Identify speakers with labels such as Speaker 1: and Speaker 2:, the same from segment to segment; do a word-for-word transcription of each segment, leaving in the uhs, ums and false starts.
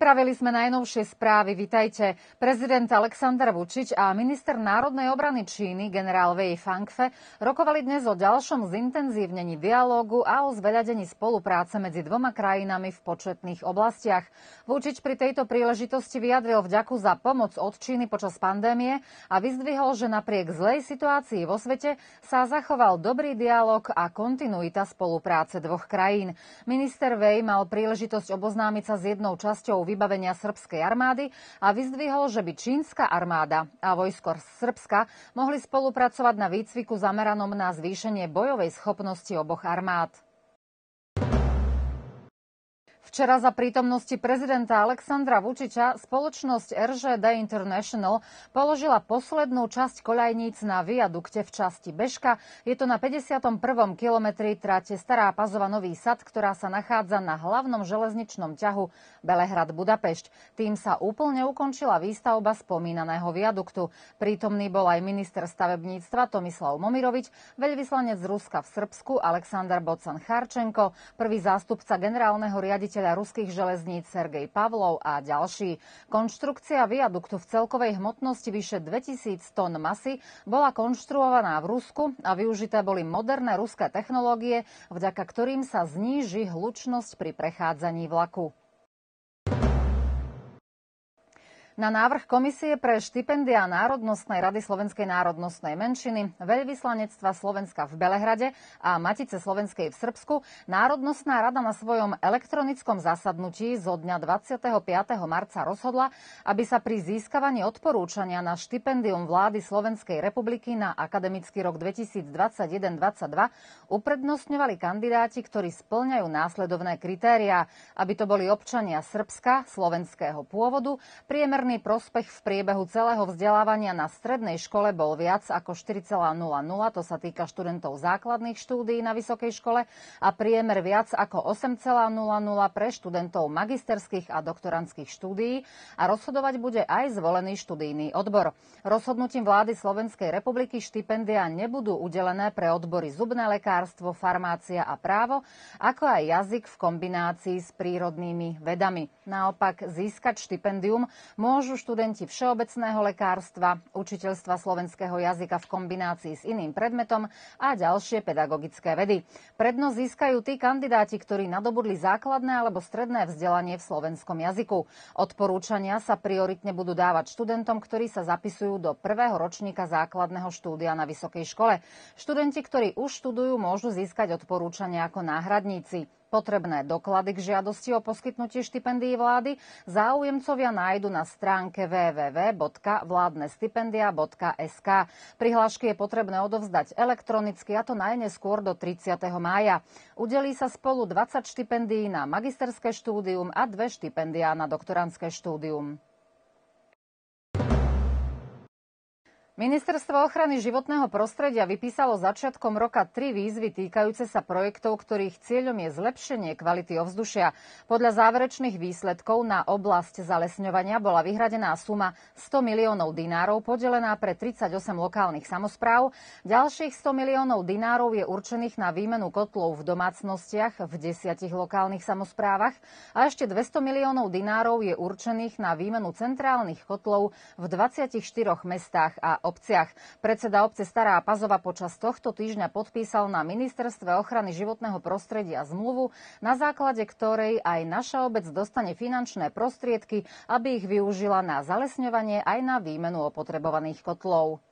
Speaker 1: Pripravili sme najnovšie správy. Vitajte. Prezident Aleksandar Vučić a minister národnej obrany Číny, generál Wei Fangfe, rokovali dnes o ďalšom zintenzívnení dialógu a o zveľadení spolupráce medzi dvoma krajinami v početných oblastiach. Vučić pri tejto príležitosti vyjadril vďaku za pomoc od Číny počas pandémie a vyzdvihol, že napriek zlej situácii vo svete sa zachoval dobrý dialóg a kontinuita spolupráce dvoch krajín. Minister Wei mal príležitosť oboznámiť sa s jednou časťou vybavenia srbskej armády a vyzdvihol, že by čínska armáda a vojsko Srbska mohli spolupracovať na výcviku zameranom na zvýšenie bojovej schopnosti oboch armád. Včera za prítomnosti prezidenta Aleksandra Vučića spoločnosť er žé dé International položila poslednú časť koľajníc na viadukte v časti Bežka. Je to na päťdesiatom prvom kilometri trate Stará Pazova-Nový Sad, ktorá sa nachádza na hlavnom železničnom ťahu Belehrad-Budapešť. Tým sa úplne ukončila výstavba spomínaného viaduktu. Prítomný bol aj minister stavebníctva Tomislav Momirovič, veľvyslanec Ruska v Srbsku Aleksandar Bocan-Charčenko, prvý zástupca generálneho riaditeľa ruských železníc Sergej Pavlov a ďalší. Konštrukcia viaduktu v celkovej hmotnosti vyše dvetisíc tón masy bola konštruovaná v Rusku a využité boli moderné ruské technológie, vďaka ktorým sa zníži hlučnosť pri prechádzaní vlaku. Na návrh Komisie pre štipendia Národnostnej rady slovenskej národnostnej menšiny, veľvyslanectva Slovenska v Belehrade a Matice slovenskej v Srbsku Národnostná rada na svojom elektronickom zasadnutí zo dňa dvadsiateho piateho marca rozhodla, aby sa pri získavaní odporúčania na štipendium vlády Slovenskej republiky na akademický rok dvetisícdvadsaťjeden dvadsaťdva uprednostňovali kandidáti, ktorí spĺňajú následovné kritériá, aby to boli občania Srbska, slovenského pôvodu, priemer prospech v priebehu celého vzdelávania na strednej škole bol viac ako štyri celé nula nula, to sa týka študentov základných štúdií na vysokej škole, a priemer viac ako osem celé nula nula pre študentov magisterských a doktorandských štúdií, a rozhodovať bude aj zvolený študijný odbor. Rozhodnutím vlády Slovenskej republiky štipendia nebudú udelené pre odbory zubné lekárstvo, farmácia a právo, ako aj jazyk v kombinácii s prírodnými vedami. Naopak získať štipendium môžu študenti všeobecného lekárstva, učiteľstva slovenského jazyka v kombinácii s iným predmetom a ďalšie pedagogické vedy. Prednosť získajú tí kandidáti, ktorí nadobudli základné alebo stredné vzdelanie v slovenskom jazyku. Odporúčania sa prioritne budú dávať študentom, ktorí sa zapisujú do prvého ročníka základného štúdia na vysokej škole. Študenti, ktorí už študujú, môžu získať odporúčania ako náhradníci. Potrebné doklady k žiadosti o poskytnutie štipendií vlády záujemcovia nájdu na stránke w w w bodka vládne stipendia bodka es ká. Prihlášky je potrebné odovzdať elektronicky, a to najneskôr do tridsiateho mája. Udelí sa spolu dvadsať štipendií na magisterské štúdium a dve štipendiá na doktorandské štúdium. Ministerstvo ochrany životného prostredia vypísalo začiatkom roka tri výzvy týkajúce sa projektov, ktorých cieľom je zlepšenie kvality ovzdušia. Podľa záverečných výsledkov na oblasť zalesňovania bola vyhradená suma sto miliónov dinárov podelená pre tridsaťosem lokálnych samospráv. Ďalších sto miliónov dinárov je určených na výmenu kotlov v domácnostiach v desiatich lokálnych samosprávach a ešte dvesto miliónov dinárov je určených na výmenu centrálnych kotlov v dvadsiatich štyroch mestách a obciach. Predseda obce Stará Pazova počas tohto týždňa podpísal na Ministerstve ochrany životného prostredia zmluvu, na základe ktorej aj naša obec dostane finančné prostriedky, aby ich využila na zalesňovanie aj na výmenu opotrebovaných kotlov.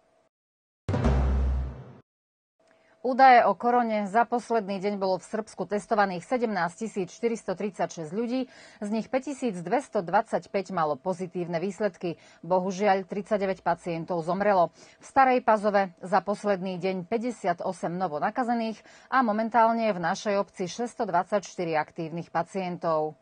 Speaker 1: Údaje o korone. Za posledný deň bolo v Srbsku testovaných sedemnásťtisíc štyristotridsaťšesť ľudí, z nich päťtisícdvestodvadsaťpäť malo pozitívne výsledky. Bohužiaľ, tridsaťdeväť pacientov zomrelo. V Starej Pazove za posledný deň päťdesiatosem novonakazených a momentálne je v našej obci šesťstodvadsaťštyri aktívnych pacientov.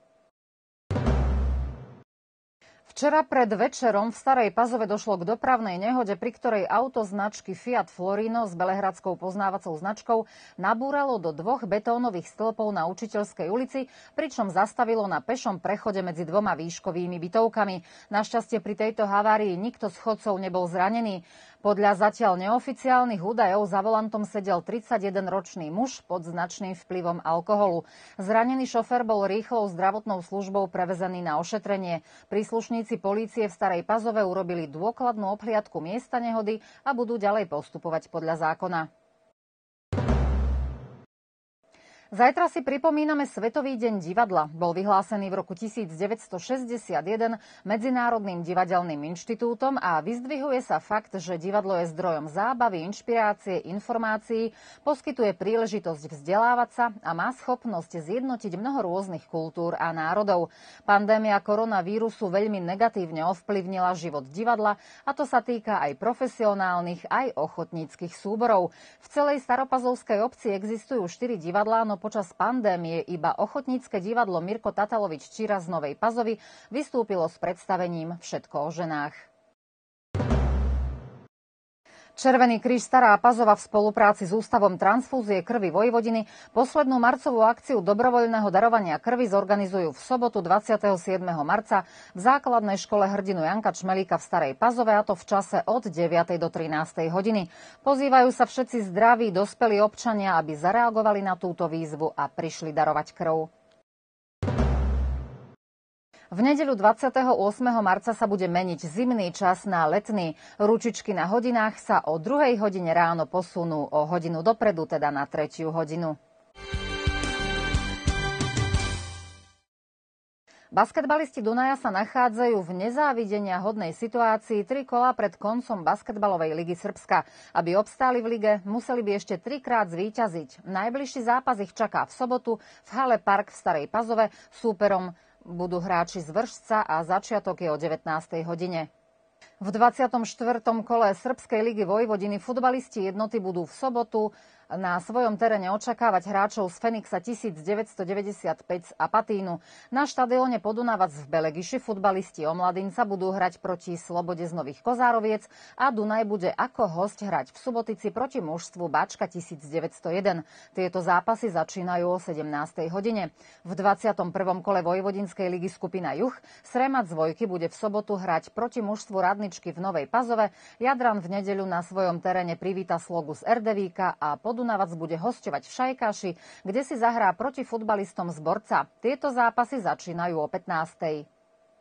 Speaker 1: Včera pred večerom v Starej Pazove došlo k dopravnej nehode, pri ktorej auto značky Fiat Florino s belehradskou poznávacou značkou nabúralo do dvoch betónových stĺpov na Učiteľskej ulici, pričom zastavilo na pešom prechode medzi dvoma výškovými bytovkami. Našťastie pri tejto havárii nikto z chodcov nebol zranený. Podľa zatiaľ neoficiálnych údajov za volantom sedel tridsaťjedenročný muž pod značným vplyvom alkoholu. Zranený šofér bol rýchlou zdravotnou službou prevezený na ošetrenie. Príslušníci polície v Starej Pazove urobili dôkladnú obhliadku miesta nehody a budú ďalej postupovať podľa zákona. Zajtra si pripomíname Svetový deň divadla. Bol vyhlásený v roku devätnásťstošesťdesiatjeden Medzinárodným divadelným inštitútom a vyzdvihuje sa fakt, že divadlo je zdrojom zábavy, inšpirácie, informácií, poskytuje príležitosť vzdelávať sa a má schopnosť zjednotiť mnoho rôznych kultúr a národov. Pandémia koronavírusu veľmi negatívne ovplyvnila život divadla a to sa týka aj profesionálnych, aj ochotníckych súborov. V celej staropazovskej obci existujú štyri divadlá, no počas pandémie iba ochotnícke divadlo Mirko Tatalovič Číra z Novej Pazovy vystúpilo s predstavením Všetko o ženách. Červený kríž Stará Pazova v spolupráci s Ústavom transfúzie krvi Vojvodiny poslednú marcovú akciu dobrovoľného darovania krvi zorganizujú v sobotu dvadsiateho siedmeho marca v základnej škole hrdinu Janka Čmelíka v Starej Pazove, a to v čase od deviatej do trinástej hodiny. Pozývajú sa všetci zdraví, dospelí občania, aby zareagovali na túto výzvu a prišli darovať krv. V nedeľu dvadsiateho ôsmeho marca sa bude meniť zimný čas na letný. Ručičky na hodinách sa o druhej hodine ráno posunú o hodinu dopredu, teda na tretiu hodinu. Basketbalisti Dunaja sa nachádzajú v nezávidenia hodnej situácii tri kola pred koncom basketbalovej ligy Srbska. Aby obstáli v lige, museli by ešte trikrát zvíťaziť. Najbližší zápas ich čaká v sobotu v hale Park v Starej Pazove. Súperom budú hráči z Vršca a začiatok je o devätnástej hodine. V dvadsiatom štvrtom kole Srbskej ligy Vojvodiny futbalisti jednoty budú v sobotu na svojom teréne očakávať hráčov z Fenixa devätnásťstodeväťdesiatpäť z Apatínu. Na štadióne Podunavac v Belegiši futbalisti Omladinca budú hrať proti Slobode z Nových Kozároviec a Dunaj bude ako hosť hrať v Subotici proti mužstvu Bačka devätnásťsto jeden. Tieto zápasy začínajú o sedemnástej hodine. V dvadsiatom prvom kole Vojvodinskej ligy skupina Juh Sremac z Vojky bude v sobotu hrať proti mužstvu Radničky v Novej Pazove. Jadran v nedeľu na svojom teréne privíta Slogu z Erdevíka a Podunavac bude hosťovať v Šajkáši, kde si zahrá proti futbalistom z Borca. Tieto zápasy začínajú o pätnástej.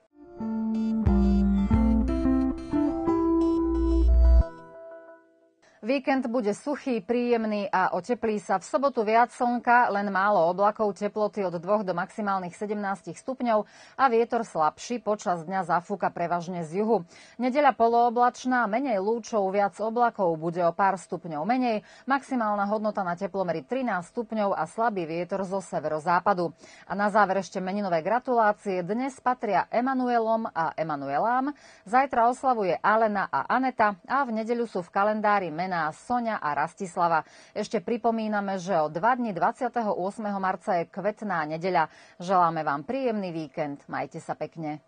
Speaker 1: Víkend bude suchý, príjemný a oteplí sa. V sobotu viac slnka, len málo oblakov, teploty od dvoch do maximálnych sedemnásť stupňov a vietor slabší, počas dňa zafúka prevažne z juhu. Nedeľa polooblačná, menej lúčov, viac oblakov, bude o pár stupňov menej, maximálna hodnota na teplomery trinásť stupňov a slabý vietor zo severozápadu. A na záver ešte meninové gratulácie. Dnes patria Emanuelom a Emanuelám, zajtra oslavuje Alena a Aneta a v nedeľu sú v kalendári mená Soňa a Rastislava. Ešte pripomíname, že o dva dni dvadsiateho ôsmeho marca je kvetná nedeľa. Želáme vám príjemný víkend. Majte sa pekne.